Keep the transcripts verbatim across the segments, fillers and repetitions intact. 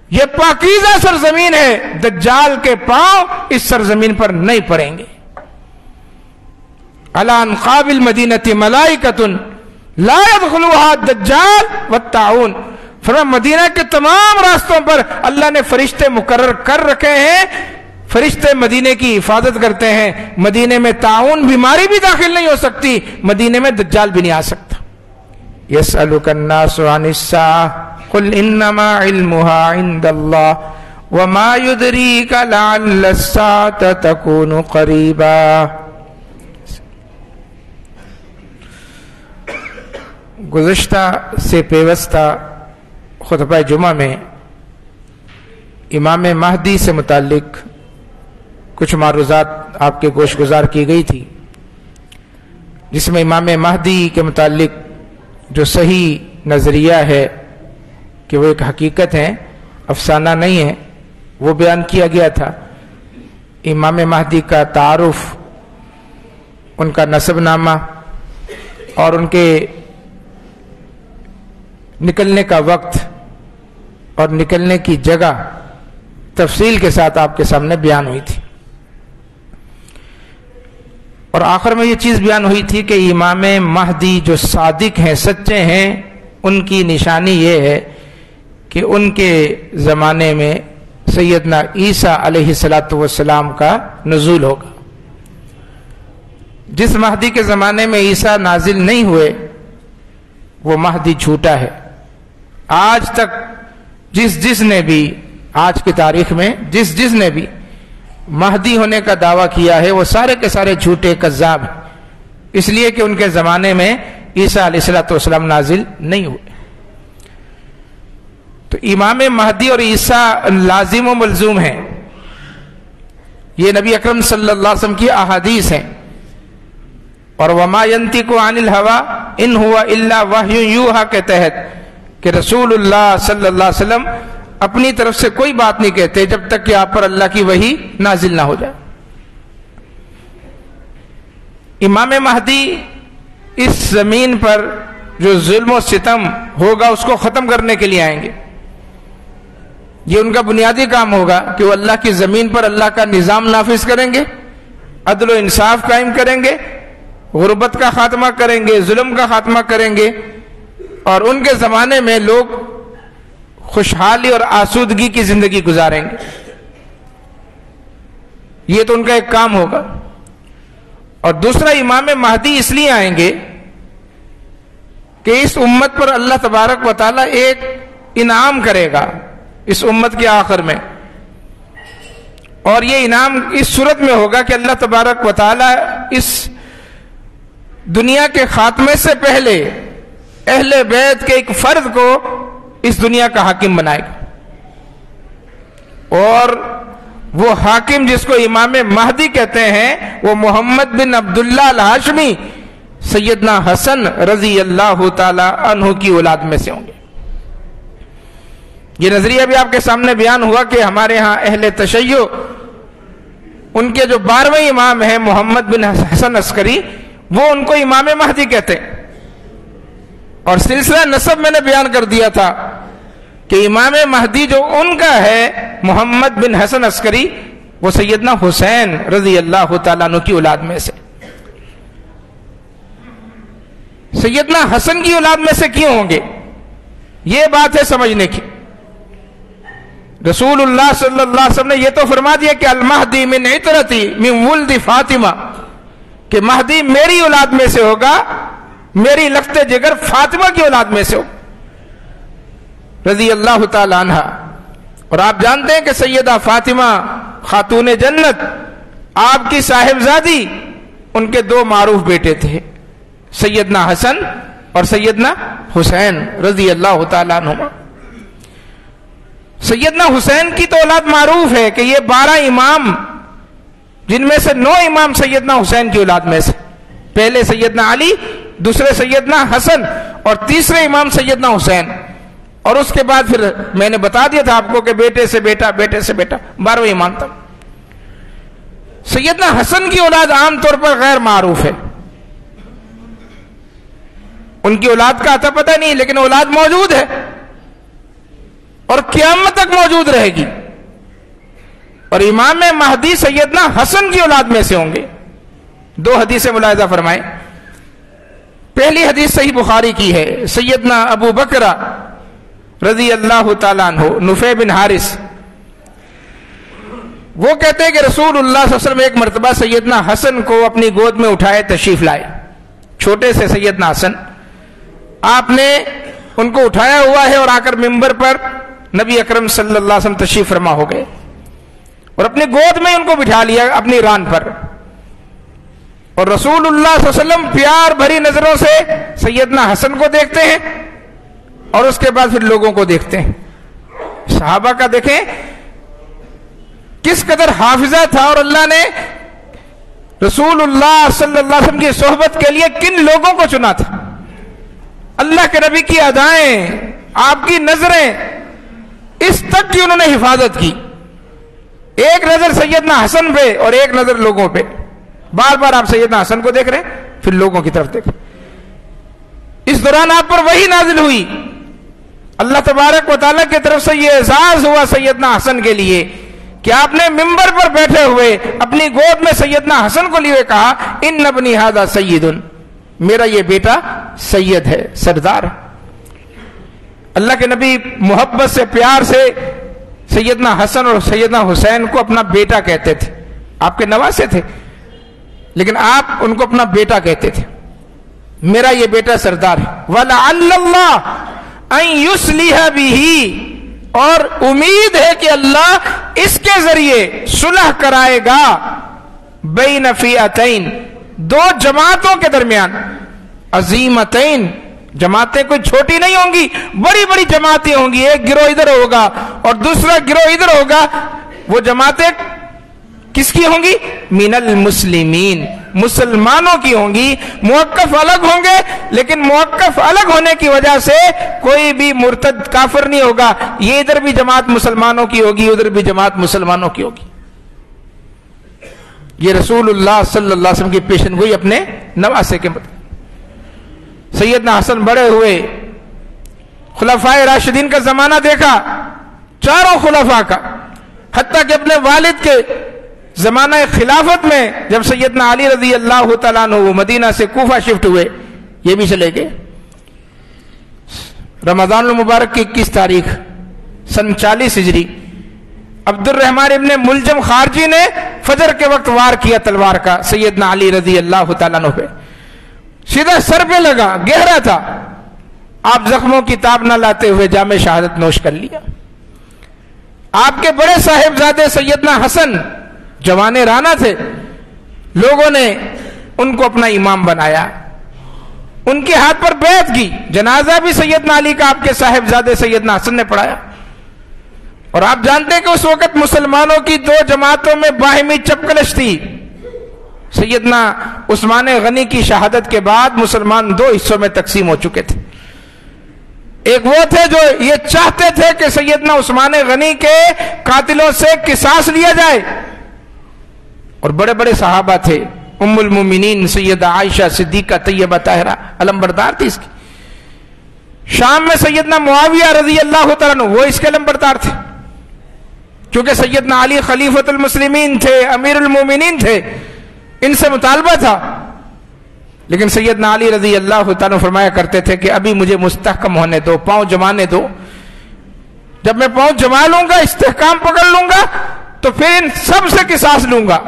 یہ پاکیزہ سرزمین ہے، دجال کے پاؤں اس سرزمین پر نہیں پڑیں گے۔ علی انقاب المدینۃ ملائکۃ لا يدخلها الدجال والطاعون، فرمایا مدینہ کے تمام راستوں پر اللہ نے فرشتے مقرر کر رکھے ہیں، فرشتے مدینے کی حفاظت کرتے ہیں، مدینے میں طاعون بیماری بھی داخل نہیں ہو سکتی، مدینے میں دجال بھی نہیں آ سکتا۔ یسألک الناس عن الساعة قل انما علمها عند اللہ وما يدریک لعل الساعة تکون قریبا۔ گزشتہ سے پیوستہ خطبہ جمعہ میں امام مہدی سے متعلق کچھ معروضات آپ کے گوش گزار کی گئی تھی، جس میں امام مہدی کے متعلق جو صحیح نظریہ ہے کہ وہ ایک حقیقت ہے، افسانہ نہیں ہے، وہ بیان کیا گیا تھا۔ امام مہدی کا تعارف، ان کا نسب نامہ اور ان کے نکلنے کا وقت اور نکلنے کی جگہ تفصیل کے ساتھ آپ کے سامنے بیان ہوئی تھی، اور آخر میں یہ چیز بیان ہوئی تھی کہ امام مہدی جو صادق ہیں، سچے ہیں، ان کی نشانی یہ ہے کہ ان کے زمانے میں سیدنا عیسیٰ علیہ الصلاۃ والسلام کا نزول ہوگا۔ جس مہدی کے زمانے میں عیسیٰ نازل نہیں ہوئے وہ مہدی جھوٹا ہے۔ آج تک جس جس نے بھی آج کی تاریخ میں جس جس نے بھی مہدی ہونے کا دعویٰ کیا ہے وہ سارے کے سارے جھوٹے کذاب ہیں، اس لیے کہ ان کے زمانے میں عیسیٰ علیہ الصلوۃ والسلام نازل نہیں ہوئے۔ تو امام مہدی اور عیسیٰ لازم و ملزوم ہیں، یہ نبی اکرم صلی اللہ علیہ وسلم کی احادیث ہیں، اور وما ينطق عن الهوى ان هو الا وحی یوحى کے تحت کہ رسول اللہ صلی اللہ علیہ وسلم اپنی طرف سے کوئی بات نہیں کہتے جب تک کہ آپ پر اللہ کی وحی نازل نہ ہو جائے۔ امام مہدی اس زمین پر جو ظلم و ستم ہوگا اس کو ختم کرنے کے لیے آئیں گے، یہ ان کا بنیادی کام ہوگا کہ وہ اللہ کی زمین پر اللہ کا نظام نافذ کریں گے، عدل و انصاف قائم کریں گے، غربت کا خاتمہ کریں گے، ظلم کا خاتمہ کریں گے، اور ان کے زمانے میں لوگ خوشحالی اور آسودگی کی زندگی گزاریں گے۔ یہ تو ان کا ایک کام ہوگا۔ اور دوسرا، امام مہدی اس لیے آئیں گے کہ اس امت پر اللہ تبارک و تعالیٰ ایک انعام کرے گا اس امت کے آخر میں، اور یہ انعام اس صورت میں ہوگا کہ اللہ تبارک و تعالیٰ اس دنیا کے خاتمے سے پہلے اہل بیت کے ایک فرد کو اس دنیا کا حاکم بنائے گا، اور وہ حاکم جس کو امام مہدی کہتے ہیں وہ محمد بن عبداللہ الہاشمی سیدنا حسن رضی اللہ تعالی عنہ کی اولاد میں سے ہوں گے۔ یہ نظریہ بھی آپ کے سامنے بیان ہوا کہ ہمارے ہاں اہل تشیع ان کے جو بارہویں امام ہیں محمد بن حسن عسکری، وہ ان کو امام مہدی کہتے ہیں، اور سلسلہ نسب میں نے بیان کر دیا تھا کہ امام مہدی جو ان کا ہے محمد بن حسن عسکری، وہ سیدنا حسین رضی اللہ تعالیٰ عنہ کی اولاد میں سے۔ سیدنا حسن کی اولاد میں سے کیوں ہوں گے؟ یہ بات ہے سمجھنے کی۔ رسول اللہ صلی اللہ علیہ وسلم نے یہ تو فرما دیا کہ المہدی من عطرتی من ولد فاطمہ، کہ مہدی میری اولاد میں سے ہوگا، میری لخت جگر فاطمہ کی اولاد میں سے ہوگا رضی اللہ تعالی عنہ۔ اور آپ جانتے ہیں کہ سیدہ فاطمہ خاتون جنت، آپ کی صاحبزادی، ان کے دو معروف بیٹے تھے، سیدنا حسن اور سیدنا حسین رضی اللہ تعالی عنہما۔ سیدنا حسین کی تو اولاد معروف ہے کہ یہ بارہ امام، جن میں سے نو امام سیدنا حسین کی اولاد میں سے، پہلے سیدنا علی، دوسرے سیدنا حسن، اور تیسرے امام سیدنا حسین، اور اس کے بعد پھر میں نے بتا دیا تھا آپ کو کہ بیٹے سے بیٹا، بیٹے سے بیٹا، بارہویں امام تک۔ سیدنا حسن کی اولاد عام طور پر غیر معروف ہے، ان کی اولاد کا اتا پتہ نہیں، لیکن اولاد موجود ہے، اور قیامت تک موجود رہے گی. اور امام مہدی سیدنا حسن کی اولاد میں سے ہوں گے. دو حدیثیں ملاحظہ فرمائیں. پہلی حدیث صحیح بخاری کی ہے. سیدنا ابو بکر رضی اللہ تعالیٰ عنہ نفیع بن حارث وہ کہتے ہیں کہ رسول اللہ صلی اللہ علیہ وسلم ایک مرتبہ سیدنا حسن کو اپنی گود میں اٹھائے تشریف لائے. چھوٹے سے سیدنا حسن آپ نے ان کو اٹھایا ہوا ہے اور آ کر ممبر پر نبی اکرم صلی اللہ علیہ وسلم تشریف فرما ہو گئے اور اپنی گود میں ان کو بٹھا لیا اپنی ران پر. اور رسول اللہ صلی اللہ علیہ وسلم پیار بھری نظروں سے سیدنا حسن کو دیکھتے ہیں اور اس کے بعد پھر لوگوں کو دیکھتے ہیں. صحابہ کا دیکھیں کس قدر حافظہ تھا اور اللہ نے رسول اللہ صلی اللہ علیہ وسلم کی صحبت کے لیے کن لوگوں کو چنا تھا. اللہ کے نبی کی ادائیں، آپ کی نظریں، اس تک کی انہوں نے حفاظت کی. ایک نظر سیدنا حسن پہ اور ایک نظر لوگوں پہ. بار بار آپ سیدنا حسن کو دیکھ رہے ہیں پھر لوگوں کی طرف دیکھ رہے ہیں. اس دوران آپ پر وحی نازل ہوئی. اللہ تبارک و تعالیٰ کی طرف سے یہ اعزاز ہوا سیدنا حسن کے لیے کہ آپ نے ممبر پر بیٹھے ہوئے اپنی گود میں سیدنا حسن کو لیے کہا ان ابنی ھذا سید، میرا یہ بیٹا سید ہے، سردار. اللہ کے نبی محبت سے پیار سے سیدنا حسن اور سیدنا حسین کو اپنا بیٹا کہتے تھے. آپ کے نواسے تھے لیکن آپ ان کو اپنا بیٹا کہتے تھے. میرا یہ بیٹا سردار ہے. وَلَعَلَّ اللَّهَ أَن يُصْلِحَ بِهِ، اور امید ہے کہ اللہ اس کے ذریعے صلح کرائے گا بین فئتین، دو جماعتوں کے درمیان. عظیمتین، جماعتیں کوئی چھوٹی نہیں ہوں گی، بڑی بڑی جماعتیں ہوں گی. ایک گروہ ادھر ہوگا اور دوسرا گروہ ادھر ہوگا. وہ جماعتیں کس کی ہوں گی؟ من المسلمین، مسلمانوں کی ہوں گی. موقف الگ ہوں گے لیکن موقف الگ ہونے کی وجہ سے کوئی بھی مرتد کافر نہیں ہوگا. یہ ادھر بھی جماعت مسلمانوں کی ہوگی، ادھر بھی جماعت مسلمانوں کی ہوگی. یہ رسول اللہ صلی اللہ علیہ وسلم کی پیشن گوئی اپنے نواسے کے مطلب. سیدنا حسن بڑے ہوئے، خلفائے راشدین کا زمانہ دیکھا، چاروں خلفاء کا، حتیٰ کہ اپنے والد کے زمانہ خلافت میں جب سیدنا علی رضی اللہ تعالیٰ عنہ وہ مدینہ سے کوفہ شفٹ ہوئے، یہ بھی چلے گئے. رمضان المبارک کی اکیس تاریخ سن چالیس ہجری عبد الرحمن ابن ملجم خارجی نے فجر کے وقت وار کیا تلوار کا سیدنا علی رضی اللہ تعالیٰ عنہ پہ. سیدھا سر پہ لگا، گہرا تھا. آپ زخموں کی تاب نہ لاتے ہوئے جام شہادت نوش کر لیا. آپ کے بڑے صاحبزادے سیدنا حسن جوان رانا تھے. لوگوں نے ان کو اپنا امام بنایا، ان کے ہاتھ پر بیعت کی. جنازہ بھی سیدنا علی کا آپ کے صاحبزادے سیدنا حسن نے پڑھایا. اور آپ جانتے ہیں کہ اس وقت مسلمانوں کی دو جماعتوں میں باہمی چپکلش تھی. سیدنا عثمان غنی کی شہادت کے بعد مسلمان دو حصوں میں تقسیم ہو چکے تھے. ایک وہ تھے جو یہ چاہتے تھے کہ سیدنا عثمان غنی کے قاتلوں سے قصاص لیا جائے، اور بڑے بڑے صحابہ تھے. ام المومنین سیدہ عائشہ صدیقہ طیبہ طاہرہ علمبردار تھی اس کی. شام میں سیدنا معاویہ رضی اللہ تعالیٰ عنہ وہ اس کے علمبردار تھے، کیونکہ سیدنا علی خلیفۃ المسلمین تھے، امیر المومنین تھے، ان سے مطالبہ تھا. لیکن سیدنا علی رضی اللہ تعالیٰ فرمایا کرتے تھے کہ ابھی مجھے مستحکم ہونے دو، پاؤں جمانے دو. جب میں پاؤں جما لوں گا، استحکام پکڑ لوں گا، تو پھر ان سب سے قصاص لوں گا.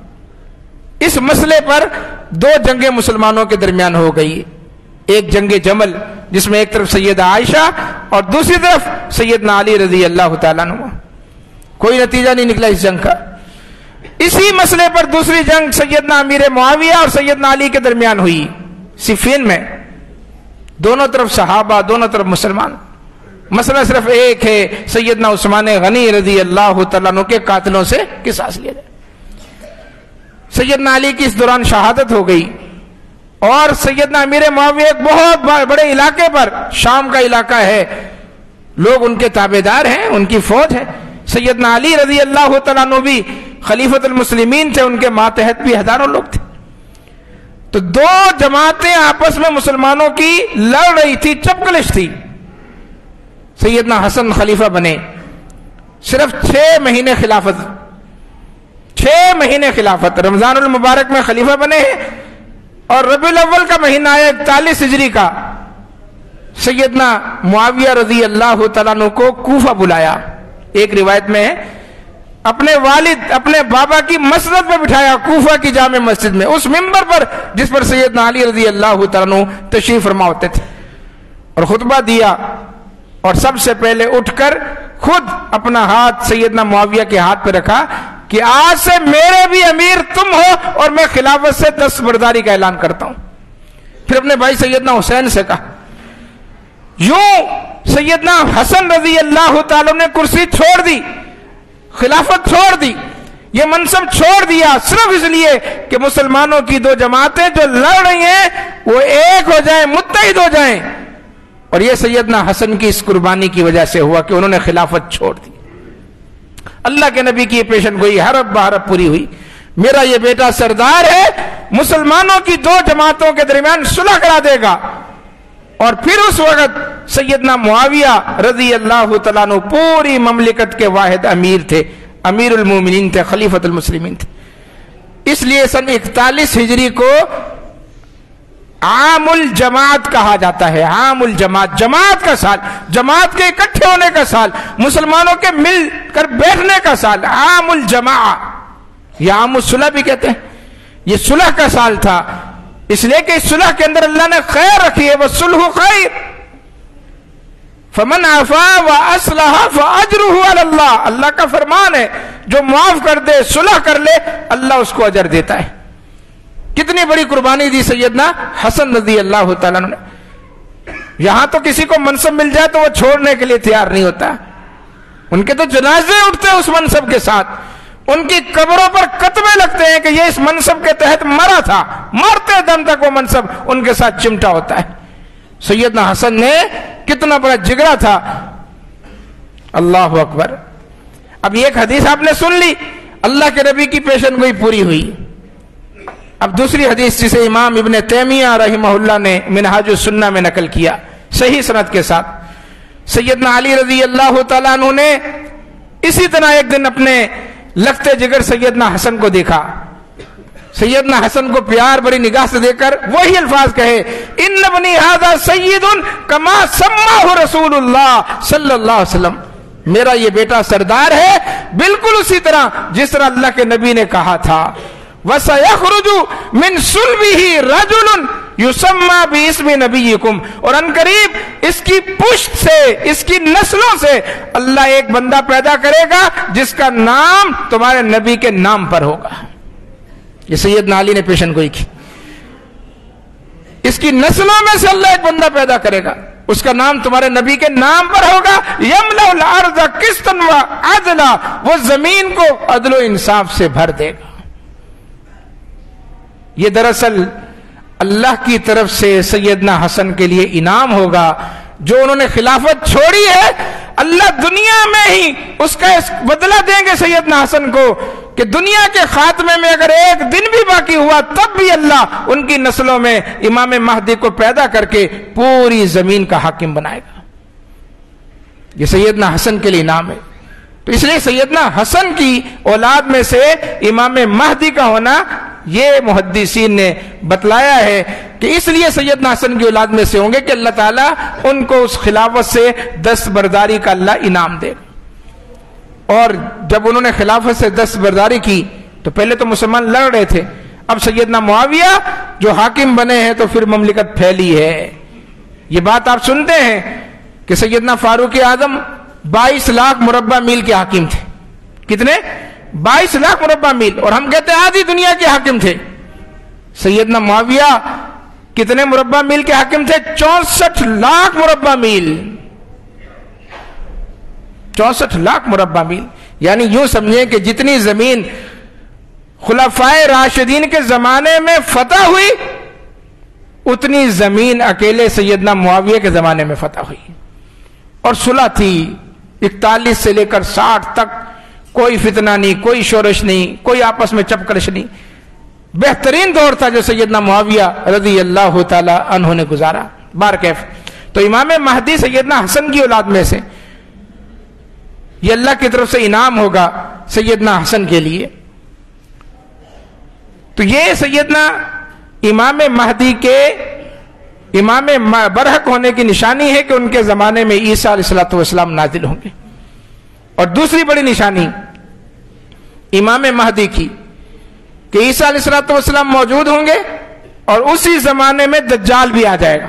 اس مسئلے پر دو جنگیں مسلمانوں کے درمیان ہو گئی. ایک جنگ جمل جس میں ایک طرف سیدہ عائشہ اور دوسری طرف سیدنا علی رضی اللہ تعالیٰ عنہ. کوئی نتیجہ نہیں نکلا اس جنگ کا. اسی مسئلے پر دوسری جنگ سیدنا امیر معاویہ اور سیدنا علی کے درمیان ہوئی صفین میں. دونوں طرف صحابہ، دونوں طرف مسلمان. مسئلہ صرف ایک ہے، سیدنا عثمان غنی رضی اللہ تعالیٰ عنہ کے قاتلوں سے قصاص لیا جائے. سیدنا علی کی اس دوران شہادت ہو گئی اور سیدنا امیر معاویہ ایک بہت بڑے علاقے پر، شام کا علاقہ ہے، لوگ ان کے تابعدار ہیں، ان کی فوج ہے. سیدنا علی رضی اللہ تعالیٰ عنہ بھی خلیفۃ المسلمین تھے، ان کے ماتحت بھی ہزاروں لوگ تھے. تو دو جماعتیں آپس میں مسلمانوں کی لڑ رہی تھی، چپکلش تھی. سیدنا حسن خلیفہ بنے، صرف چھ مہینے خلافت، چھ مہینے خلافت، رمضان المبارک میں خلیفہ بنے ہیں، اور ربیع الاول کا مہینہ آیا اکتالیس ہجری کا، سیدنا معاویہ رضی اللہ تعالیٰ عنہ کو کوفہ بلایا. ایک روایت میں ہے اپنے والد اپنے بابا کی مسند میں بٹھایا، کوفہ کی جامع مسجد میں، اس منبر پر جس پر سیدنا علی رضی اللہ تعالیٰ عنہ تشریف فرما ہوتے تھے، اور خطبہ دیا، اور سب سے پہلے اٹھ کر خود اپنا ہاتھ سیدنا معاویہ کے ہاتھ پہ رکھا کہ آج سے میرے بھی امیر تم ہو اور میں خلافت سے دستبرداری کا اعلان کرتا ہوں. پھر اپنے بھائی سیدنا حسین سے کہا. یوں سیدنا حسن رضی اللہ تعالیٰ نے کرسی چھوڑ دی، خلافت چھوڑ دی، یہ منصب چھوڑ دیا صرف اس لیے کہ مسلمانوں کی دو جماعتیں جو لڑ رہی ہیں وہ ایک ہو جائیں، متحد ہو جائیں. اور یہ سیدنا حسن کی اس قربانی کی وجہ سے ہوا کہ انہوں نے خلافت چھوڑ دی. اللہ کے نبی کی یہ پیشن گوئی حرب بحرب پوری ہوئی. میرا یہ بیٹا سردار ہے، مسلمانوں کی دو جماعتوں کے درمیان صلح کرا دے گا. اور پھر اس وقت سیدنا معاویہ رضی اللہ تعالیٰ عنہ پوری مملکت کے واحد امیر تھے، امیر المومنین تھے، خلیفۃ المسلمین تھے. اس لیے سن اکتالیس ہجری کو عام الجماعت کہا جاتا ہے. عام الجماعت، جماعت کا سال، جماعت کے اکٹھے ہونے کا سال، مسلمانوں کے مل کر بیٹھنے کا سال، عام الجماع. یہ عام الصلح بھی کہتے ہیں. یہ صلح کا سال تھا، اس لیے کہ اس صلح کے اندر اللہ نے خیر رکھی ہے، وَالصُّلْحُ خَيْرٌ فَمَنْ عَفَا وَأَصْلَحَ فَأَجْرُهُ عَلَى اللَّهِ. اللہ کا فرمان ہے جو معاف کر دے، صلح کر لے، اللہ اس کو اجر دیتا ہے. کتنی بڑی قربانی دی سیدنا حسن رضی اللہ تعالیٰ نے. یہاں تو کسی کو منصب مل جائے تو وہ چھوڑنے کے لیے تیار نہیں ہوتا. ان کے تو جنازے اٹھتے ہیں اس منصب کے ساتھ، ان کی قبروں پر کتبے لگتے ہیں کہ یہ اس منصب کے تحت مرا تھا، مرتے دم تک وہ منصب ان کے ساتھ چمٹا ہوتا ہے. سیدنا حسن نے کتنا بڑا جگرا تھا. اللہ اکبر. اب ایک حدیث آپ نے سن لی، اللہ کے نبی کی پیشن گوئی پوری ہوئی. اب دوسری حدیث جسے امام ابن تیمیہ رحمہ اللہ نے منہاج السنہ میں نقل کیا صحیح سند کے ساتھ. سیدنا علی رضی اللہ تعالیٰ عنہ نے اسی طرح ایک دن اپنے لگتے جگر سیدنا حسن کو دیکھا. سیدنا حسن کو پیار بڑی نگاہ سے دیکھ کر وہی الفاظ کہے، ان ابنی ھذا سید کما سماہ رسول اللہ صلی اللہ علیہ وسلم. میرا یہ بیٹا سردار ہے بالکل اسی طرح جس طرح اللہ کے نبی نے کہا تھا. وَسَيَخْرُجُ مِنْ صُلْبِهِ رَجُلٌ يُسَمَّى بِاسْمِ نَبِيِّكُمْ. اور ان قریب اس کی پشت سے، اس کی نسلوں سے اللہ ایک بندہ پیدا کرے گا جس کا نام تمہارے نبی کے نام پر ہوگا. یہ سیدنا علی نے پیشن گوئی کی. اس کی نسلوں میں سے اللہ ایک بندہ پیدا کرے گا، اس کا نام تمہارے نبی کے نام پر ہوگا. یملأ الارض قسطا وعدلا. وہ زمین کو عدل و انصاف سے بھر دے گا. یہ دراصل اللہ کی طرف سے سیدنا حسن کے لیے انعام ہوگا. جو انہوں نے خلافت چھوڑی ہے، اللہ دنیا میں ہی اس کا بدلہ دیں گے سیدنا حسن کو کہ دنیا کے خاتمے میں اگر ایک دن بھی باقی ہوا تب بھی اللہ ان کی نسلوں میں امام مہدی کو پیدا کر کے پوری زمین کا حاکم بنائے گا. یہ سیدنا حسن کے لیے انعام ہے. تو اس لیے سیدنا حسن کی اولاد میں سے امام مہدی کا ہونا یہ محدثین نے بتلایا ہے کہ اس لیے سیدنا حسن کی اولاد میں سے ہوں گے کہ اللہ تعالیٰ ان کو اس خلافت سے دستبرداری کا اللہ انعام دے گا. اور جب انہوں نے خلافت سے دستبرداری کی تو پہلے تو مسلمان لڑ رہے تھے، اب سیدنا معاویہ جو حاکم بنے ہیں تو پھر مملکت پھیلی ہے. یہ بات آپ سنتے ہیں کہ سیدنا فاروق اعظم بائیس لاکھ مربع میل کے حاکم تھے. کتنے؟ بائیس لاکھ مربع میل. اور ہم کہتے ہیں آدھی دنیا کے حاکم تھے. سیدنا معاویہ کتنے مربع میل کے حاکم تھے؟ چونسٹھ لاکھ مربع میل. چونسٹھ لاکھ مربع میل. یعنی یوں سمجھیں کہ جتنی زمین خلفائے راشدین کے زمانے میں فتح ہوئی اتنی زمین اکیلے سیدنا معاویہ کے زمانے میں فتح ہوئی. اور صلح تھی اکتالیس سے لے کر ساٹھ تک، کوئی فتنہ نہیں، کوئی شورش نہیں، کوئی آپس میں چپکرش نہیں. بہترین دور تھا جو سیدنا معاویہ رضی اللہ تعالی عنہ نے گزارا. بار کیف تو امام مہدی سیدنا حسن کی اولاد میں سے، یہ اللہ کی طرف سے انعام ہوگا سیدنا حسن کے لیے۔ تو یہ سیدنا امام مہدی کے امام برحق ہونے کی نشانی ہے کہ ان کے زمانے میں عیسیٰ علیہ الصلوۃ والسلام نازل ہوں گے۔ اور دوسری بڑی نشانی امام مہدی کی کہ عیسیٰ علیہ الصلوۃ والسلام موجود ہوں گے اور اسی زمانے میں دجال بھی آ جائے گا۔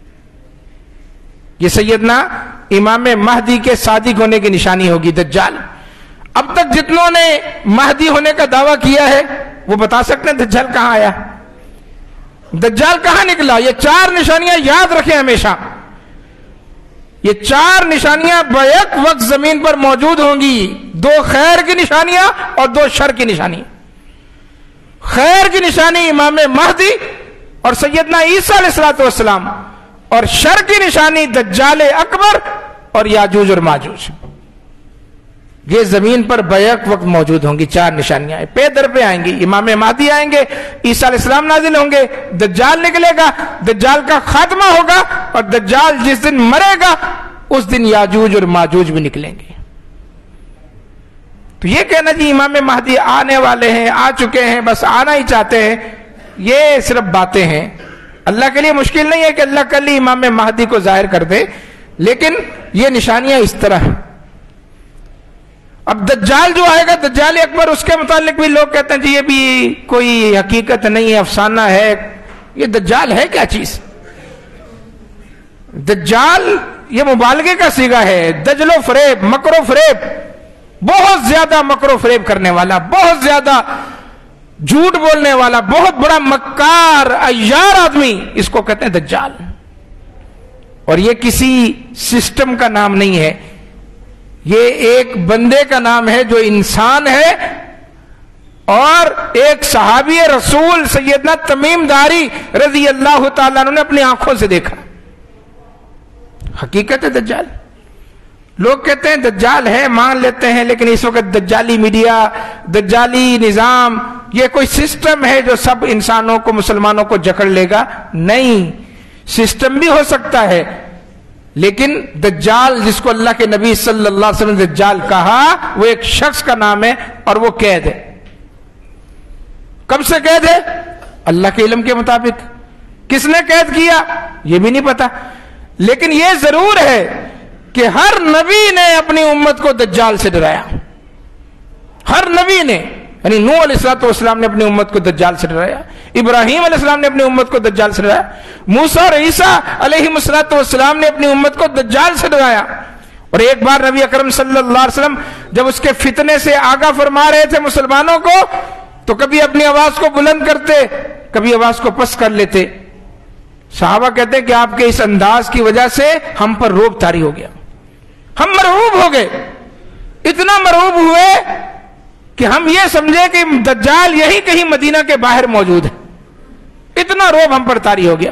یہ سیدنا امام مہدی کے صادق ہونے کی نشانی ہوگی دجال۔ اب تک جتنوں نے مہدی ہونے کا دعویٰ کیا ہے وہ بتا سکتے ہیں دجال کہاں آیا، دجال کہاں نکلا؟ یہ چار نشانیاں یاد رکھیں ہمیشہ، یہ چار نشانیاں بیک وقت زمین پر موجود ہوں گی، دو خیر کی نشانیاں اور دو شر کی نشانی۔ خیر کی نشانی امام مہدی اور سیدنا عیسیٰ علیہ الصلوۃ والسلام، اور شر کی نشانی دجال اکبر اور یاجوج اور ماجوج۔ یہ زمین پر بیک وقت موجود ہوں گی چار نشانیاں، پے در پہ آئیں گی۔ امام مہدی آئیں گے، عیسیٰ علیہ السلام نازل ہوں گے، دجال نکلے گا، دجال کا خاتمہ ہوگا، اور دجال جس دن مرے گا اس دن یاجوج اور ماجوج بھی نکلیں گے۔ تو یہ کہنا جی امام مہدی آنے والے ہیں، آ چکے ہیں، بس آنا ہی چاہتے ہیں، یہ صرف باتیں ہیں۔ اللہ کے لیے مشکل نہیں ہے کہ اللہ کل ہی امام مہدی کو ظاہر کر دے، لیکن یہ نشانیاں اس طرح ہیں۔ اب دجال جو آئے گا دجال اکبر، اس کے متعلق بھی لوگ کہتے ہیں جی یہ بھی کوئی حقیقت نہیں ہے، افسانہ ہے۔ یہ دجال ہے کیا چیز؟ دجال یہ مبالغے کا صیغہ ہے، دجل و فریب، مکر و فریب، بہت زیادہ مکر و فریب کرنے والا، بہت زیادہ جھوٹ بولنے والا، بہت بڑا مکار عیار آدمی، اس کو کہتے ہیں دجال۔ اور یہ کسی سسٹم کا نام نہیں ہے، یہ ایک بندے کا نام ہے جو انسان ہے، اور ایک صحابی رسول سیدنا تمیم داری رضی اللہ تعالیٰ عنہ نے اپنی آنکھوں سے دیکھا۔ حقیقت ہے دجال۔ لوگ کہتے ہیں دجال ہے، مان لیتے ہیں، لیکن اس وقت دجالی میڈیا، دجالی نظام، یہ کوئی سسٹم ہے جو سب انسانوں کو، مسلمانوں کو جکڑ لے گا؟ نہیں، سسٹم بھی ہو سکتا ہے، لیکن دجال جس کو اللہ کے نبی صلی اللہ علیہ وسلم نے دجال کہا، وہ ایک شخص کا نام ہے اور وہ قید ہے۔ کب سے قید ہے؟ اللہ کے علم کے مطابق۔ کس نے قید کیا یہ بھی نہیں پتا، لیکن یہ ضرور ہے کہ ہر نبی نے اپنی امت کو دجال سے ڈرایا۔ ہر نبی نے، یعنی نوح علیہ الصلوۃ والسلام نے اپنی امت کو دجال سے ڈرایا، ابراہیم علیہ السلام نے اپنی امت کو دجال سے ڈرایا، موسیٰ اور عیسیٰ علیہ الصلوۃ والسلام نے اپنی امت کو دجال سے ڈرایا۔ اور ایک بار نبی اکرم صلی اللہ علیہ وسلم جب اس کے فتنے سے آگاہ فرما رہے تھے مسلمانوں کو، تو کبھی اپنی آواز کو بلند کرتے، کبھی آواز کو پس کر لیتے۔ صحابہ کہتے ہیں کہ آپ کے اس انداز کی وجہ سے ہم پر رعب طاری ہو گیا، ہم مرعوب ہو گئے، اتنا مرعوب ہوئے کہ ہم یہ سمجھے کہ دجال یہی کہیں مدینہ کے باہر موجود ہے، اتنا رعب ہم پر طاری ہو گیا۔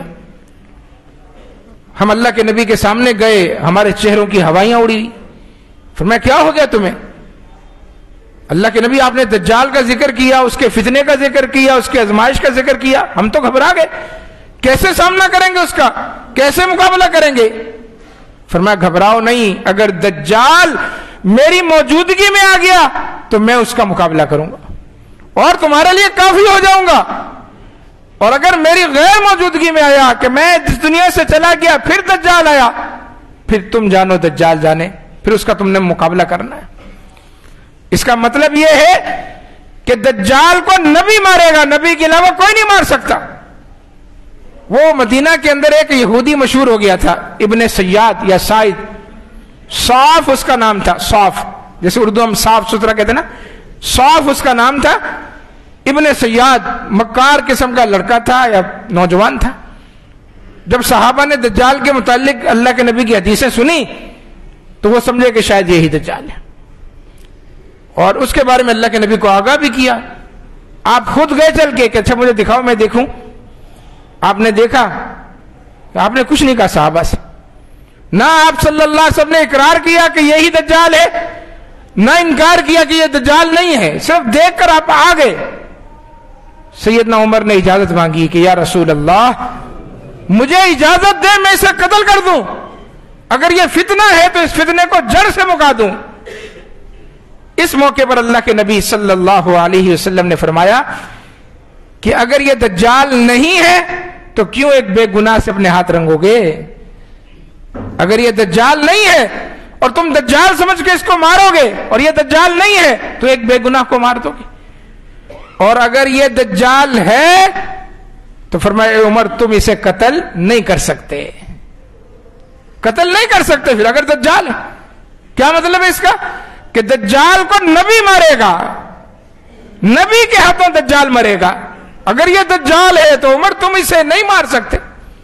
ہم اللہ کے نبی کے سامنے گئے، ہمارے چہروں کی ہوائیاں اڑی۔ فرمایا کیا ہو گیا تمہیں؟ اللہ کے نبی آپ نے دجال کا ذکر کیا، اس کے فتنے کا ذکر کیا، اس کے آزمائش کا ذکر کیا، ہم تو گھبرا گئے، کیسے سامنا کریں گے اس کا، کیسے مقابلہ کریں گے؟ فرمایا گھبراؤ نہیں، اگر دجال میری موجودگی میں آ گیا تو میں اس کا مقابلہ کروں گا اور تمہارے لیے کافی ہو جاؤں گا، اور اگر میری غیر موجودگی میں آیا کہ میں اس دنیا سے چلا گیا پھر دجال آیا، پھر تم جانو دجال جانے، پھر اس کا تم نے مقابلہ کرنا ہے۔ اس کا مطلب یہ ہے کہ دجال کو نبی مارے گا، نبی کے علاوہ کوئی نہیں مار سکتا۔ وہ مدینہ کے اندر ایک یہودی مشہور ہو گیا تھا، ابن سیاد یا سائد، صاف اس کا نام تھا، صاف، جیسے اردو ہم صاف ستھرا کہتے ہیں نا، صاف اس کا نام تھا۔ ابن سیاد مکار قسم کا لڑکا تھا یا نوجوان تھا۔ جب صحابہ نے دجال کے متعلق اللہ کے نبی کی حدیثیں سنی تو وہ سمجھے کہ شاید یہی دجال ہے، اور اس کے بارے میں اللہ کے نبی کو آگاہ بھی کیا۔ آپ خود گئے چل کے کہ اچھا مجھے دکھاؤ میں دیکھوں۔ آپ نے دیکھا، آپ نے کچھ نہیں کہا صحابہ سے، نہ آپ صلی اللہ علیہ وسلم نے اقرار کیا کہ یہی دجال ہے، نہ انکار کیا کہ یہ دجال نہیں ہے، صرف دیکھ کر آپ آ گئے۔ سیدنا عمر نے اجازت مانگی کہ یا رسول اللہ مجھے اجازت دے میں اسے قتل کر دوں، اگر یہ فتنہ ہے تو اس فتنے کو جڑ سے مکا دوں۔ اس موقع پر اللہ کے نبی صلی اللہ علیہ وسلم نے فرمایا کہ اگر یہ دجال نہیں ہے تو کیوں ایک بے گناہ سے اپنے ہاتھ رنگو گے؟ اگر یہ دجال نہیں ہے اور تم دجال سمجھ کے اس کو مارو گے، اور یہ دجال نہیں ہے تو ایک بے گناہ کو مار دو گے، اور اگر یہ دجال ہے تو فرمایا عمر تم اسے قتل نہیں کر سکتے، قتل نہیں کر سکتے۔ پھر اگر دجال ہے، کیا مطلب ہے اس کا؟ کہ دجال کو نبی مارے گا، نبی کے ہاتھوں دجال مرے گا۔ اگر یہ دجال ہے تو عمر تم اسے نہیں مار سکتے۔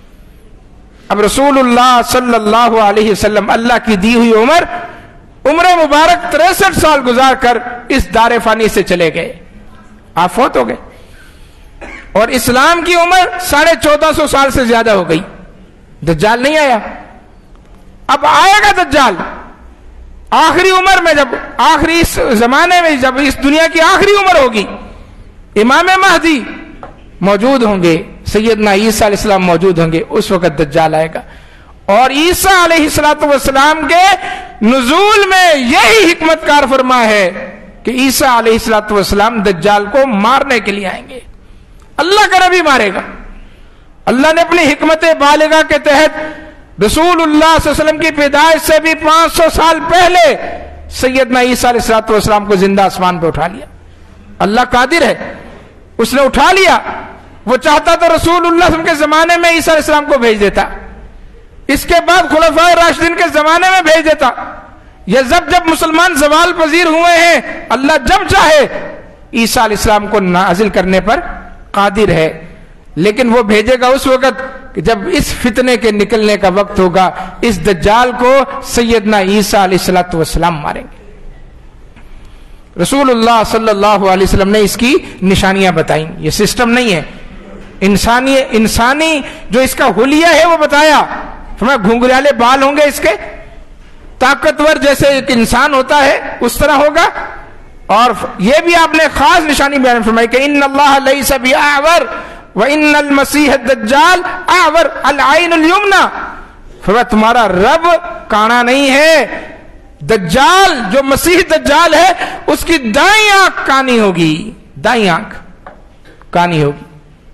اب رسول اللہ صلی اللہ علیہ وسلم اللہ کی دی ہوئی عمر عمر مبارک تریسٹھ سال گزار کر اس دار فانی سے چلے گئے، آپ فوت ہو گئے، اور اسلام کی عمر ساڑھے چودہ سو سال سے زیادہ ہو گئی۔ دجال نہیں آیا، اب آئے گا دجال آخری عمر میں، جب آخری اس زمانے میں جب اس دنیا کی آخری عمر ہوگی، امام مہدی موجود ہوں گے، سیدنا عیسیٰ علیہ السلام موجود ہوں گے، اس وقت دجال آئے گا۔ اور عیسیٰ علیہ السلام کے نزول میں یہی حکمت کار فرما ہے کہ عیسیٰ علیہ السلام دجال کو مارنے کے لیے آئیں گے، اللہ کا نبی مارے گا۔ اللہ نے اپنی حکمت بالغہ کے تحت رسول اللہ صلی اللہ علیہ وسلم کی پیدائش سے بھی پانچ سو سال پہلے سیدنا عیسیٰ علیہ السلام کو زندہ آسمان پہ اٹھا لیا۔ اللہ قادر ہے، اس نے اٹھا لیا۔ وہ چاہتا تو رسول اللہ صلی اللہ علیہ وسلم کے زمانے میں عیسیٰ علیہ السلام کو بھیج دیتا، اس کے بعد خلفائے راشدین کے زمانے میں بھیج دیتا، یا جب جب مسلمان زوال پذیر ہوئے ہیں اللہ جب چاہے عیسیٰ علیہ السلام کو نازل کرنے پر قادر ہے، لیکن وہ بھیجے گا اس وقت کہ جب اس فتنے کے نکلنے کا وقت ہوگا، اس دجال کو سیدنا عیسیٰ علیہ السلام ماریں گے۔ رسول اللہ صلی اللہ علیہ وسلم نے اس کی نشانیاں بتائیں، یہ سسٹم نہیں ہے، انسانی انسانی جو اس کا حلیہ ہے وہ بتایا۔ فرمایا گھنگریالے بال ہوں گے اس کے، طاقتور جیسے ایک انسان ہوتا ہے اس طرح ہوگا، اور یہ بھی آپ نے خاص نشانی بیان فرمائی کہ ان اللہ لیس بِأعور وَإِنَّ الْمَسِيحَ الدَّجَّالَ أَعْوَرُ الْعَيْنُ الْيُمْنَى۔ فرمایا تمہارا رب کانا نہیں ہے، دجال جو مسیح دجال ہے اس کی دائیں آنکھ کانی ہوگی، دائیں آنکھ کانی ہوگی۔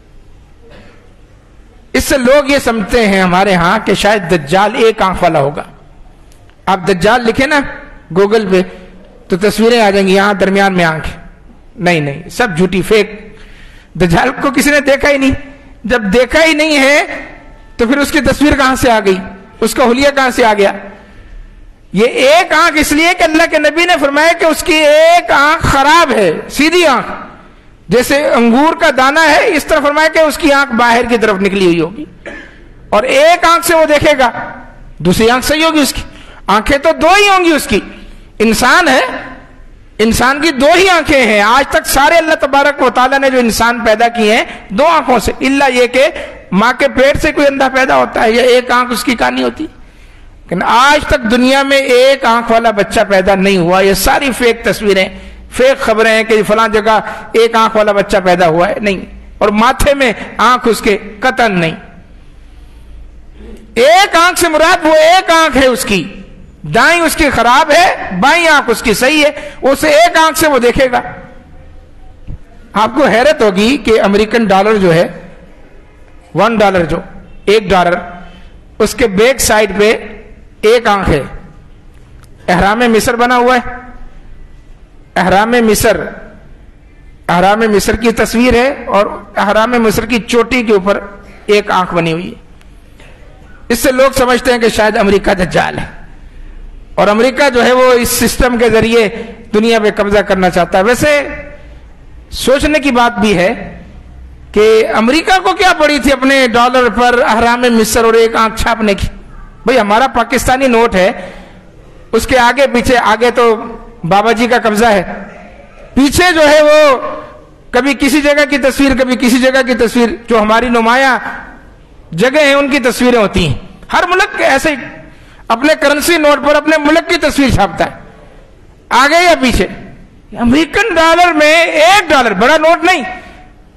اس سے لوگ یہ سمجھتے ہیں ہمارے ہاں کہ شاید دجال ایک آنکھ والا ہوگا۔ آپ دجال لکھیں نا گوگل پہ تو تصویریں آ جائیں گی، یہاں درمیان میں آنکھ، نہیں نہیں، سب جھوٹی فیک۔ دجال کو کسی نے دیکھا ہی نہیں، جب دیکھا ہی نہیں ہے تو پھر اس کی تصویر کہاں سے آ گئی، اس کا حلیہ کہاں سے آ گیا؟ یہ ایک آنکھ اس لیے کہ اللہ کے نبی نے فرمایا کہ اس کی ایک آنکھ خراب ہے، سیدھی آنکھ، جیسے انگور کا دانہ ہے اس طرح فرمایا کہ اس کی آنکھ باہر کی طرف نکلی ہوئی ہوگی، اور ایک آنکھ سے وہ دیکھے گا، دوسری آنکھ صحیح ہوگی اس کی، آنکھیں تو دو ہی ہوں گی اس کی۔ انسان ہے، انسان کی دو ہی آنکھیں ہیں، آج تک سارے اللہ تبارک و تعالیٰ نے جو انسان پیدا کیے ہیں دو آنکھوں سے، الا یہ کہ ماں کے پیٹ سے کوئی اندھا پیدا ہوتا ہے یا ایک آنکھ اس کی کانی ہوتی، لیکن آج تک دنیا میں ایک آنکھ والا بچہ پیدا نہیں ہوا۔ یہ ساری فیک تصویریں، فیک خبریں ہیں کہ فلاں جگہ ایک آنکھ والا بچہ پیدا ہوا ہے، نہیں، اور ماتھے میں آنکھ اس کے قطعاً نہیں۔ ایک آنکھ سے مراد وہ ایک آنکھ ہے اس کی، دائیں اس کی خراب ہے، بائیں آنکھ اس کی صحیح ہے، اسے ایک آنکھ سے وہ دیکھے گا۔ آپ کو حیرت ہوگی کہ امریکن ڈالر جو ہے، ون ڈالر جو ایک ڈالر، اس کے بیک سائڈ پہ ایک آنکھ ہے، احرام مصر بنا ہوا ہے، احرام مصر، احرام مصر کی تصویر ہے، اور احرام مصر کی چوٹی کے اوپر ایک آنکھ بنی ہوئی ہے۔ اس سے لوگ سمجھتے ہیں کہ شاید امریکہ دجال ہے، اور امریکہ جو ہے وہ اس سسٹم کے ذریعے دنیا پہ قبضہ کرنا چاہتا ہے۔ ویسے سوچنے کی بات بھی ہے کہ امریکہ کو کیا پڑی تھی اپنے ڈالر پر احرام مصر اور ایک آنکھ چھاپنے کی؟ بھئی ہمارا پاکستانی نوٹ ہے، اس کے آگے پیچھے، آگے تو بابا جی کا قبضہ ہے، پیچھے جو ہے وہ کبھی کسی جگہ کی تصویر، کبھی کسی جگہ کی تصویر، جو ہماری نمایاں جگہ ہیں ان کی تصویریں ہوتی ہیں۔ ہر ملک ایسے اپنے کرنسی نوٹ پر اپنے ملک کی تصویر چھاپتا ہے، آگے یا پیچھے۔ امریکن ڈالر میں ایک ڈالر، بڑا نوٹ نہیں،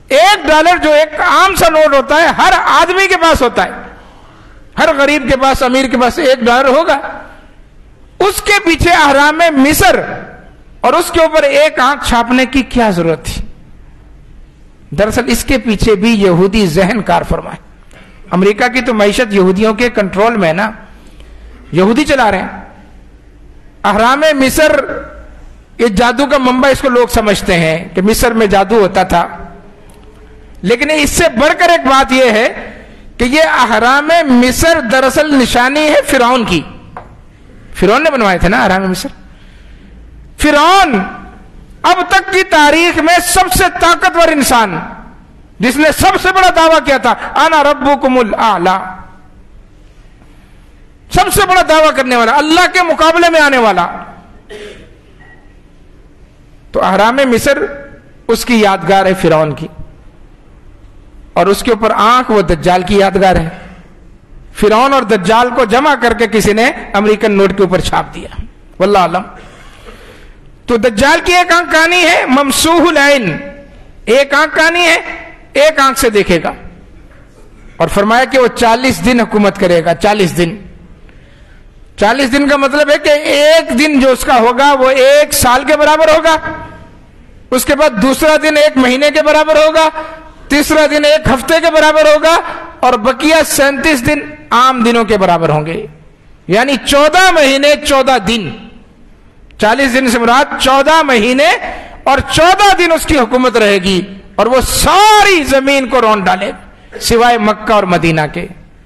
ایک ڈالر جو ایک عام سا نوٹ ہوتا ہے ہر آدمی کے پاس ہوتا ہے، ہر غریب کے پاس، امیر کے پاس ایک ڈالر ہوگا، اس کے پیچھے اہرام مصر اور اس کے اوپر ایک آنکھ چھاپنے کی کیا ضرورت تھی؟ دراصل اس کے پیچھے بھی یہودی ذہن کار فرما ہے۔ امریکہ کی تو معیشت یہودیوں کے کنٹرول میں ہے نا، یہودی چلا رہے ہیں۔ اہرام مصر یہ جادو کا منبع اس کو لوگ سمجھتے ہیں کہ مصر میں جادو ہوتا تھا، لیکن اس سے بڑھ کر ایک بات یہ ہے کہ یہ اہرام مصر دراصل نشانی ہے فرعون کی۔ فرعون نے بنوائے تھے نا اہرام مصر۔ فرعون اب تک کی تاریخ میں سب سے طاقتور انسان، جس نے سب سے بڑا دعویٰ کیا تھا انا ربکم الاعلی، سب سے بڑا دعویٰ کرنے والا، اللہ کے مقابلے میں آنے والا، تو اہرام مصر اس کی یادگار ہے فرعون کی، اور اس کے اوپر آنکھ وہ دجال کی یادگار ہے۔ فرعون اور دجال کو جمع کر کے کسی نے امریکن نوٹ کے اوپر چھاپ دیا، واللہ علم۔ تو دجال کی ایک آنکھ کہانی ہے ممسوح العین، ایک آنکھ کہانی ہے، ایک آنکھ سے دیکھے گا، اور فرمایا کہ وہ چالیس دن حکومت کرے گا۔ چالیس دن چالیس دن کا مطلب ہے کہ ایک دن جو اس کا ہوگا وہ ایک سال کے برابر ہوگا، اس کے بعد دوسرا دن ایک مہینے کے برابر ہوگا، تیسرا دن ایک ہفتے کے برابر ہوگا، اور بقیہ سینتیس دن عام دنوں کے برابر ہوں گے، یعنی چودہ مہینے چودہ دن۔ چالیس دن سے مراد چودہ مہینے اور چودہ دن اس کی حکومت رہے گی، اور وہ ساری زمین کو رون ڈالے سوائے مکہ اور مدینہ کے۔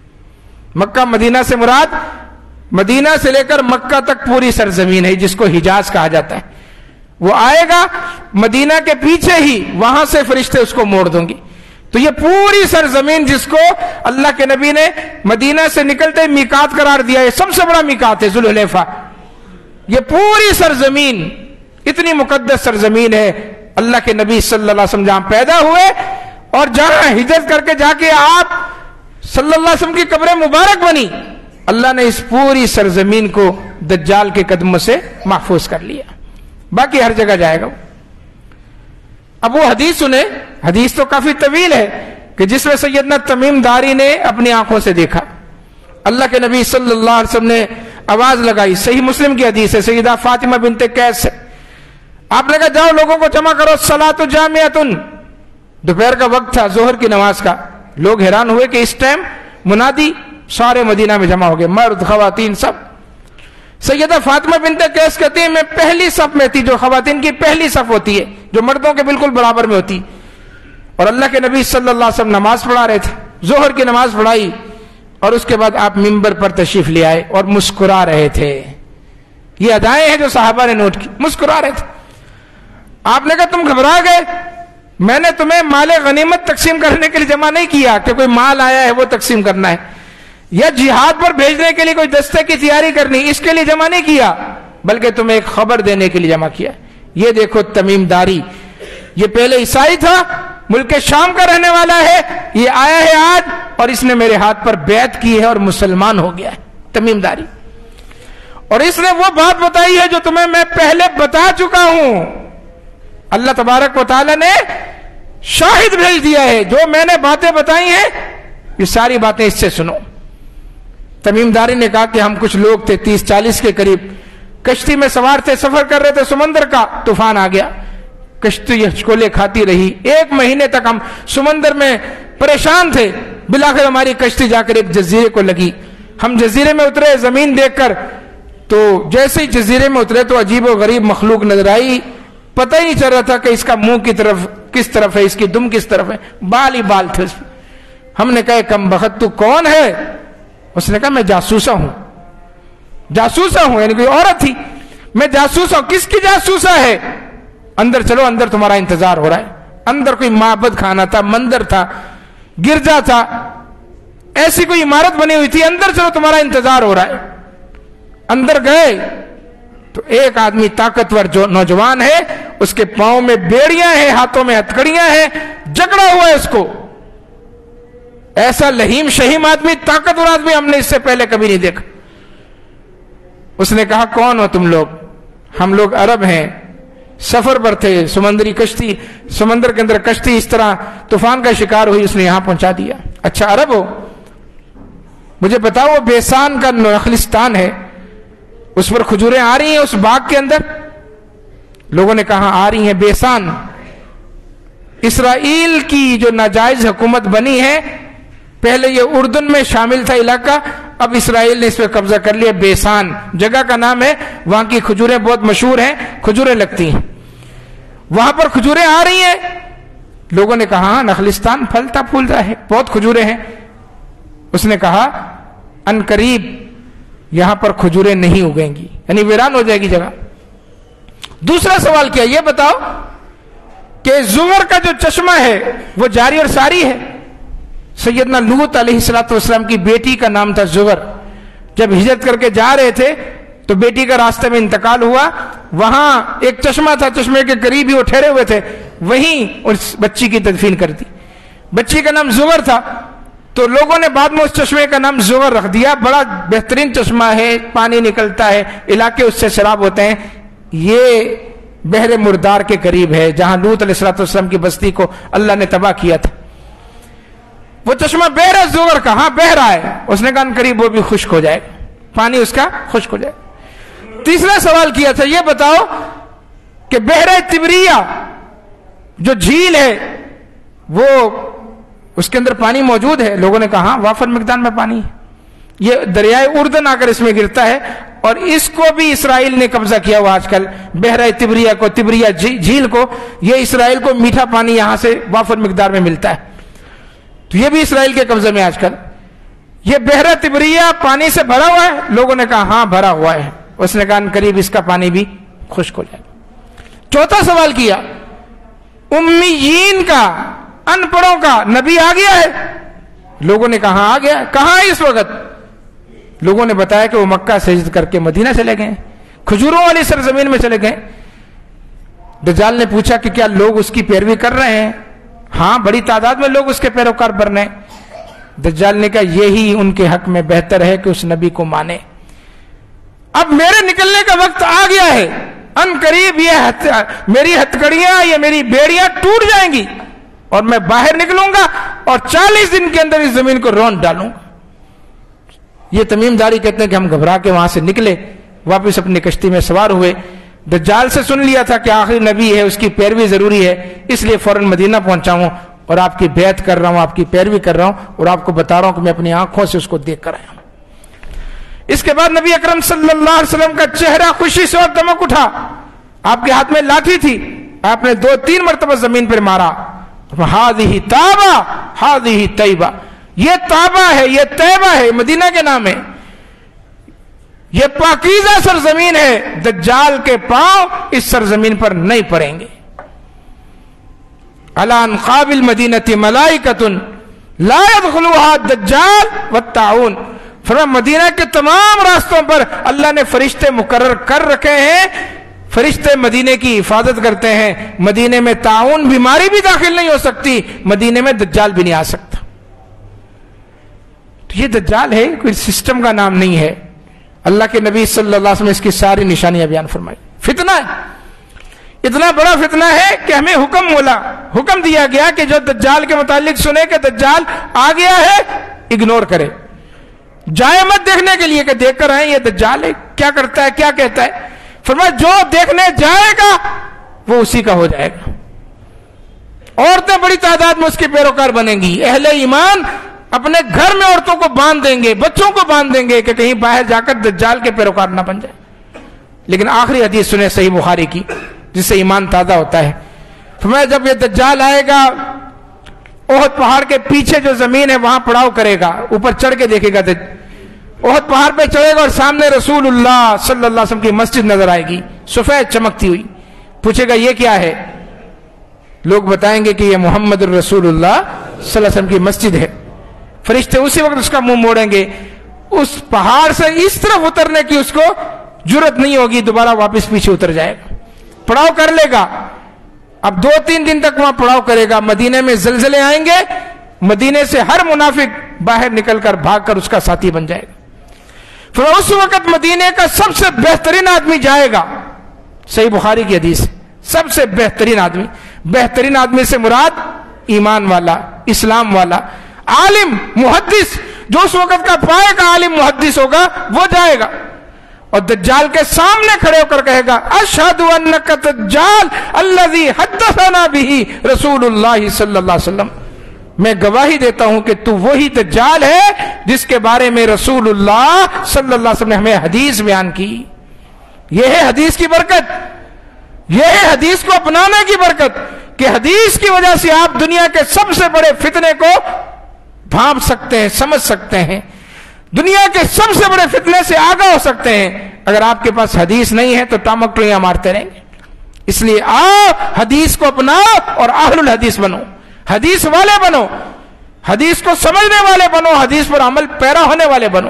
مکہ مدینہ سے مراد مدینہ سے لے کر مکہ تک پوری سرزمین ہے جس کو حجاز کہا جاتا ہے۔ وہ آئے گا مدینہ کے پیچھے ہی، وہاں سے فرشتے اس کو موڑ دوں گی۔ تو یہ پوری سرزمین جس کو اللہ کے نبی نے مدینہ سے نکلتے میقات قرار دیا ہے، سب سے بڑا میقات ہے ذوالحلیفہ، یہ پوری سرزمین اتنی مقدس سرزمین ہے۔ اللہ کے نبی صلی اللہ علیہ وسلم جہاں پیدا ہوئے اور جہاں ہجرت کر کے جا کے آپ صلی اللہ علیہ وسلم کی قبر مبارک بنی، اللہ نے اس پوری سرزمین کو دجال کے قدموں سے محفوظ کر لیا، باقی ہر جگہ جائے گا۔ اب وہ حدیث سنے، حدیث تو کافی طویل ہے، کہ جس میں سیدنا تمیم داری نے اپنی آنکھوں سے دیکھا، اللہ کے نبی صلی اللہ علیہ وسلم نے آواز لگائی، صحیح مسلم کی حدیث ہے، سیدہ فاطمہ بنت قیس سے، آپ نے کہا جاؤ لوگوں کو جمع کرو، صلاۃ جامعۃ، دوپہر کا وقت تھا ظہر کی نماز کا۔ لوگ حیران ہوئے کہ اس ٹائم منادی، سارے مدینہ میں جمع ہو گئے، مرد خواتین سب۔ سیدہ فاطمہ بنت قیس کہتی ہیں میں پہلی صف میں تھی، جو خواتین کی پہلی صف ہوتی ہے، جو مردوں کے بالکل برابر میں ہوتی، اور اللہ کے نبی صلی اللہ علیہ وسلم نماز پڑھا رہے تھے، ظہر کی نماز پڑھائی، اور اس کے بعد آپ ممبر پر تشریف لے آئے اور مسکرا رہے تھے۔ یہ ادائیں ہیں جو صحابہ نے نوٹ کی، مسکرا رہے تھے۔ آپ نے کہا تم گھبرا گئے، میں نے تمہیں مال غنیمت تقسیم کرنے کے لیے جمع نہیں کیا کہ کوئی مال آیا ہے وہ تقسیم کرنا ہے، یا جہاد پر بھیجنے کے لیے کوئی دستے کی تیاری کرنی، اس کے لیے جمع نہیں کیا، بلکہ تمہیں ایک خبر دینے کے لیے جمع کیا۔ یہ دیکھو تمیم داری، یہ پہلے عیسائی تھا، ملک شام کا رہنے والا ہے، یہ آیا ہے آج اور اس نے میرے ہاتھ پر بیعت کی ہے اور مسلمان ہو گیا ہے، تمیم داری، اور اس نے وہ بات بتائی ہے جو تمہیں میں پہلے بتا چکا ہوں۔ اللہ تبارک و تعالی نے شاہد بھیج دیا ہے، جو میں نے باتیں بتائی ہیں یہ ساری باتیں اس سے سنو۔ تمیم داری نے کہا کہ ہم کچھ لوگ تھے تیس چالیس کے قریب، کشتی میں سوار تھے، سفر کر رہے تھے، سمندر کا طوفان آ گیا، کشتی ہچکولے کھاتی رہی، ایک مہینے تک ہم سمندر میں پریشان تھے، بلاخر ہماری کشتی جا کر ایک جزیرے کو لگی، ہم جزیرے میں اترے، زمین دیکھ کر تو جیسے ہی جزیرے میں اترے تو عجیب و غریب مخلوق نظر آئی، پتہ ہی نہیں چل رہا تھا کہ اس کا منہ کی طرف کس طرف ہے، اس کی دم کس طرف ہے، بال ہی بال تھے اس میں۔ ہم نے کہا کم بخت تو کون ہے؟ اس نے کہا میں جاسوسا ہوں، جاسوسا ہوں، یعنی کوئی عورت تھی، میں جاسوسا ہوں۔ کس کی جاسوسا ہے؟ اندر چلو، اندر تمہارا انتظار ہو رہا ہے۔ اندر کوئی معبد خانہ تھا، مندر تھا، گرجا تھا، ایسی کوئی عمارت بنی ہوئی تھی، اندر چلو تمہارا انتظار ہو رہا ہے۔ اندر گئے تو ایک آدمی طاقتور جو نوجوان ہے، اس کے پاؤں میں بیڑیاں ہیں، ہاتھوں میں ہتھکڑیاں ہیں، جکڑا ہوا ہے اس کو، ایسا لہیم شہیم آدمی، طاقتور آدمی ہم نے اس سے پہلے کبھی نہیں دیکھا۔ اس نے کہا کون ہو تم لوگ؟ ہم لوگ عرب ہیں، سفر پر تھے، سمندری کشتی، سمندر کے اندر کشتی اس طرح طوفان کا شکار ہوئی، اس نے یہاں پہنچا دیا۔ اچھا عرب ہو، مجھے بتاؤ وہ بیسان کا نخلستان ہے، اس پر کھجوریں آ رہی ہیں اس باغ کے اندر؟ لوگوں نے کہا آ رہی ہیں۔ بیسان اسرائیل کی جو ناجائز حکومت بنی ہے، پہلے یہ اردن میں شامل تھا علاقہ، اب اسرائیل نے اس پہ قبضہ کر لیا۔ بیسان جگہ کا نام ہے، وہاں کی کھجوریں بہت مشہور ہیں، کھجوریں لگتی ہیں وہاں پر، کھجوریں آ رہی ہیں۔ لوگوں نے کہا نخلستان پھلتا پھولتا ہے، بہت کھجوریں ہیں۔ اس نے کہا ان قریب یہاں پر کھجوریں نہیں اگیں گی، یعنی ویران ہو جائے گی جگہ۔ دوسرا سوال کیا، یہ بتاؤ کہ زغر کا جو چشمہ ہے وہ جاری اور ساری ہے؟ سیدنا لوط علیہ الصلوۃ والسلام کی بیٹی کا نام تھا زغر۔ جب ہجرت کر کے جا رہے تھے تو بیٹی کا راستے میں انتقال ہوا، وہاں ایک چشمہ تھا، چشمے کے قریب ہی وہ ٹھہرے ہوئے تھے، وہیں اس بچی کی تدفین کر دی۔ بچی کا نام زغر تھا، تو لوگوں نے بعد میں اس چشمے کا نام زغر رکھ دیا۔ بڑا بہترین چشمہ ہے، پانی نکلتا ہے، علاقے اس سے شراب ہوتے ہیں۔ یہ بحر مردار کے قریب ہے جہاں لوط علیہ الصلوۃ والسلام کی بستی کو اللہ نے تباہ کیا تھا۔ وہ چشمہ بہ رہا زغر کا، ہاں بہ رہا ہے۔ اس نے کہا ان قریب وہ بھی خشک ہو جائے گا، پانی اس کا خشک ہو جائے گا۔ تیسرا سوال کیا تھا، یہ بتاؤ کہ بحر تبریہ جو جھیل ہے وہ اس کے اندر پانی موجود ہے؟ لوگوں نے کہا ہاں وافر مقدار میں پانی ہے۔ یہ دریائے اردن آ کر اس میں گرتا ہے، اور اس کو بھی اسرائیل نے قبضہ کیا ہوا آج کل، بحر تبریہ کو، تبریہ جھیل کو۔ یہ اسرائیل کو میٹھا پانی یہاں سے وافر مقدار میں ملتا ہے، تو یہ بھی اسرائیل کے قبضے میں آج کل۔ یہ بحر تبریہ پانی سے بھرا ہوا ہے؟ لوگوں نے کہا ہاں بھرا ہوا ہے۔ اس نے کہا ان قریب اس کا پانی بھی خشک ہو جائے گا۔ چوتھا سوال کیا، امیین کا، ان پڑھوں کا نبی آ گیا ہے؟ لوگوں نے کہا آ گیا۔ کہاں ہے اس وقت؟ لوگوں نے بتایا کہ وہ مکہ سے ہجرت کر کے مدینہ چلے گئے، کھجوروں والی سرزمین میں چلے گئے۔ دجال نے پوچھا کہ کیا لوگ اس کی پیروی کر رہے ہیں؟ ہاں بڑی تعداد میں لوگ اس کے پیروکار بن رہے ہیں۔ دجال نے کہا یہی ان کے حق میں بہتر ہے کہ اس نبی کو مانے۔ اب میرے نکلنے کا وقت آ گیا ہے، ان قریب یہ ہت... میری ہتکڑیاں، یہ میری بیڑیاں ٹوٹ جائیں گی اور میں باہر نکلوں گا اور چالیس دن کے اندر اس زمین کو رون ڈالوں گا۔ یہ تمیم داری کہتے ہیں کہ ہم گھبرا کے وہاں سے نکلے، واپس اپنی کشتی میں سوار ہوئے۔ دجال سے سن لیا تھا کہ آخری نبی ہے، اس کی پیروی ضروری ہے، اس لیے فوراً مدینہ پہنچا ہوں اور آپ کی بیعت کر رہا ہوں، آپ کی پیروی کر رہا ہوں، اور آپ کو بتا رہا ہوں کہ میں اپنی آنکھوں سے اس کو دیکھ کر آیا ہوں۔ اس کے بعد نبی اکرم صلی اللہ علیہ وسلم کا چہرہ خوشی سے اور دمک اٹھا۔ آپ کے ہاتھ میں لاٹھی تھی، آپ نے دو تین مرتبہ زمین پر مارا، ہاذہ تابہ ہاذہ طیبہ، یہ تابہ ہے، یہ طیبہ ہے، مدینہ کے نام ہے، یہ پاکیزہ سرزمین ہے، دجال کے پاؤں اس سرزمین پر نہیں پڑیں گے۔ علی انقاب المدینۃ ملائکۃ لا يدخلوها الدجال والطاعون، فرمایا مدینہ کے تمام راستوں پر اللہ نے فرشتے مقرر کر رکھے ہیں، فرشتے مدینے کی حفاظت کرتے ہیں، مدینے میں طاعون بیماری بھی داخل نہیں ہو سکتی، مدینے میں دجال بھی نہیں آ سکتا۔ تو یہ دجال ہے، کوئی سسٹم کا نام نہیں ہے۔ اللہ کے نبی صلی اللہ علیہ وسلم نے اس کی ساری نشانیاں بیان فرمائی۔ فتنہ ہے، اتنا بڑا فتنہ ہے کہ ہمیں حکم مولا حکم دیا گیا کہ جو دجال کے متعلق سنے کہ دجال آ گیا ہے، اگنور کرے، جائے مت دیکھنے کے لیے کہ دیکھ کر آئیں یہ دجال ہے، کیا کرتا ہے، کیا کہتا ہے۔ فرمایا جو دیکھنے جائے گا وہ اسی کا ہو جائے گا۔ عورتیں بڑی تعداد میں اس کے پیروکار بنیں گی، اہل ایمان اپنے گھر میں عورتوں کو باندھ دیں گے، بچوں کو باندھ دیں گے کہ کہیں باہر جا کر دجال کے پیروکار نہ بن جائے۔ لیکن آخری حدیث سنے صحیح بخاری کی، جس سے ایمان تازہ ہوتا ہے۔ فرمایا جب یہ دجال آئے گا، احد پہاڑ کے پیچھے جو زمین ہے وہاں پڑاؤ کرے گا، اوپر چڑھ کے دیکھے گا، احد پہاڑ پہ چڑھے گا اور سامنے رسول اللہ صلی اللہ علیہ وسلم کی مسجد نظر آئے گی، سفید چمکتی ہوئی۔ پوچھے گا یہ کیا ہے؟ لوگ بتائیں گے کہ یہ محمد الرسول اللہ صلی اللہ علیہ وسلم کی مسجد ہے۔ فرشتے اسی وقت اس کا منہ موڑیں گے، اس پہاڑ سے اس طرف اترنے کی اس کو جرت نہیں ہوگی، دوبارہ واپس پیچھے اتر جائے گا، پڑاؤ کر لے گا۔ اب دو تین دن تک وہاں پڑاؤ کرے گا، مدینے میں زلزلے آئیں گے، مدینے سے ہر منافق باہر نکل کر بھاگ کر اس کا ساتھی بن جائے گا۔ پھر اس وقت مدینے کا سب سے بہترین آدمی جائے گا، صحیح بخاری کی حدیث، سب سے بہترین آدمی. بہترین آدمی سے مراد ایمان والا, اسلام والا, عالم, محدث. جو اس وقت کا پائے کا عالم محدث ہوگا وہ جائے گا اور دجال کے سامنے کھڑے ہو کر کہے گا اشہد انک دجال الذی حدثنا بہ رسول اللہ صلی اللہ علیہ وسلم. میں گواہی دیتا ہوں کہ تو وہی دجال ہے جس کے بارے میں رسول اللہ صلی اللہ علیہ وسلم نے ہمیں حدیث بیان کی. یہ ہے حدیث کی برکت, یہ ہے حدیث کو اپنانے کی برکت کہ حدیث کی وجہ سے آپ دنیا کے سب سے بڑے فتنے کو بھانپ سکتے ہیں, سمجھ سکتے ہیں, دنیا کے سب سے بڑے فتنے سے آگاہ ہو سکتے ہیں. اگر آپ کے پاس حدیث نہیں ہے تو ٹامک ٹوئیاں مارتے رہیں گے. اس لیے آؤ حدیث کو اپناؤ اور اہل الحدیث بنو, حدیث والے بنو, حدیث کو سمجھنے والے بنو, حدیث پر عمل پیرا ہونے والے بنو.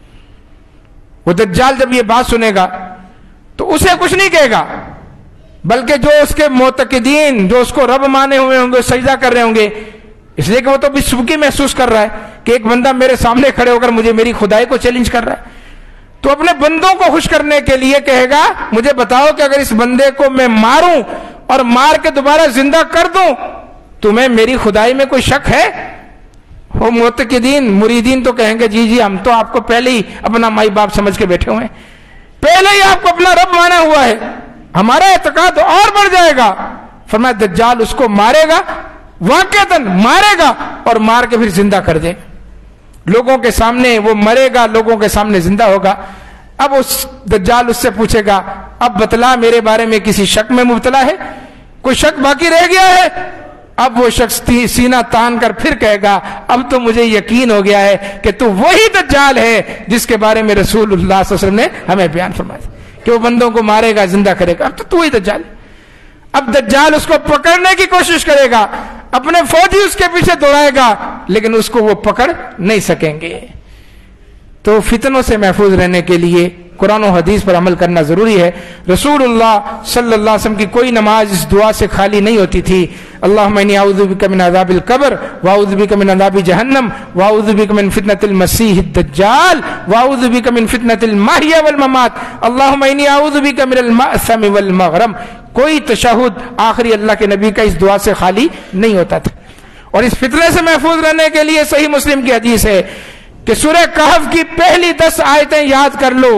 وہ دجال جب یہ بات سنے گا تو اسے کچھ نہیں کہے گا, بلکہ جو اس کے معتقدین, جو اس کو رب مانے ہوئے ہوں گے, سجدہ کر رہے ہوں گے, اس لیے کہ وہ تو بھی سبکی محسوس کر رہا ہے کہ ایک بندہ میرے سامنے کھڑے ہو کر مجھے میری خدائی کو چیلنج کر رہا ہے, تو اپنے بندوں کو خوش کرنے کے لیے کہے گا مجھے بتاؤ کہ اگر اس بندے کو میں ماروں اور مار کے دوبارہ زندہ کر دوں تمہیں میری خدائی میں کوئی شک ہے؟ وہ معتقدین مریدین تو کہیں گے جی جی ہم تو آپ کو پہلے ہی اپنا مائی باپ سمجھ کے بیٹھے ہوئے ہیں, پہلے ہی آپ کو اپنا رب مانا ہوا ہے, ہمارا اعتقاد اور بڑھ جائے گا. فرمایا دجال اس کو مارے گا, واقعتاً مارے گا اور مار کے پھر زندہ کر دے گا. لوگوں کے سامنے وہ مرے گا, لوگوں کے سامنے زندہ ہوگا. اب اس دجال اس سے پوچھے گا اب بتلا میرے بارے میں کسی شک میں مبتلا ہے, کوئی شک باقی رہ گیا ہے؟ اب وہ شخص سینہ تان کر پھر کہے گا اب تو مجھے یقین ہو گیا ہے کہ تو وہی دجال ہے جس کے بارے میں رسول اللہ صلی اللہ علیہ وسلم نے ہمیں بیان فرمایا کہ وہ بندوں کو مارے گا, زندہ کرے گا. اب تو تو ہی دجال. اب دجال اس کو پکڑنے کی کوشش کرے گا, اپنے فوجی اس کے پیچھے دوڑائے گا, لیکن اس کو وہ پکڑ نہیں سکیں گے. تو فتنوں سے محفوظ رہنے کے لیے قرآن و حدیث پر عمل کرنا ضروری ہے. رسول اللہ صلی اللہ علیہ وسلم کی کوئی نماز اس دعا سے خالی نہیں ہوتی تھی. اللہم انی اعوذ بک من عذاب القبر واعوذ بک من عذاب جہنم واعوذ بک من فتنۃ المسیح الدجال واعوذ بک من فتنۃ المحیا والممات اللہم انی اعوذ بک من المأثم والمغرم. کوئی تشہد آخری اللہ کے نبی کا اس دعا سے خالی نہیں ہوتا تھا. اور اس فتنے سے محفوظ رہنے کے لیے صحیح مسلم کی حدیث ہے کہ سورہ کہف کی پہلی دس آیتیں یاد کر لو.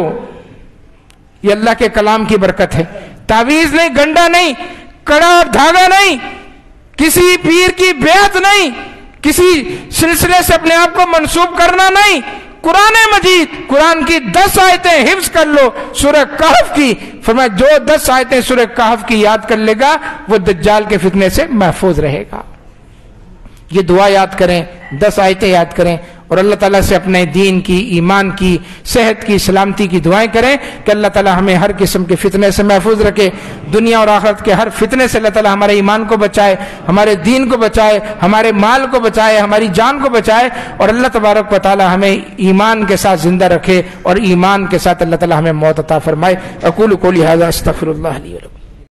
یہ اللہ کے کلام کی برکت ہے. تعویذ نہیں, گنڈا نہیں, کڑا اور دھاگا نہیں, کسی پیر کی بیعت نہیں, کسی سلسلے سے اپنے آپ کو منسوب کرنا نہیں. قرآن مجید, قرآن کی دس آیتیں حفظ کر لو سورہ کہف کی. فرمایا جو دس آیتیں سورہ کہف کی یاد کر لے گا وہ دجال کے فتنے سے محفوظ رہے گا. یہ دعا یاد کریں, دس آیتیں یاد کریں اور اللہ تعالیٰ سے اپنے دین کی, ایمان کی, صحت کی, سلامتی کی دعائیں کریں کہ اللہ تعالیٰ ہمیں ہر قسم کے فتنے سے محفوظ رکھے. دنیا اور آخرت کے ہر فتنے سے اللہ تعالیٰ ہمارے ایمان کو بچائے, ہمارے دین کو بچائے, ہمارے مال کو بچائے, ہماری جان کو بچائے, اور اللہ تبارک و تعالیٰ ہمیں ایمان کے ساتھ زندہ رکھے اور ایمان کے ساتھ اللہ تعالیٰ ہمیں موت عطا فرمائے. اقول قولی ھذا استغفر اللہ لی ولکم.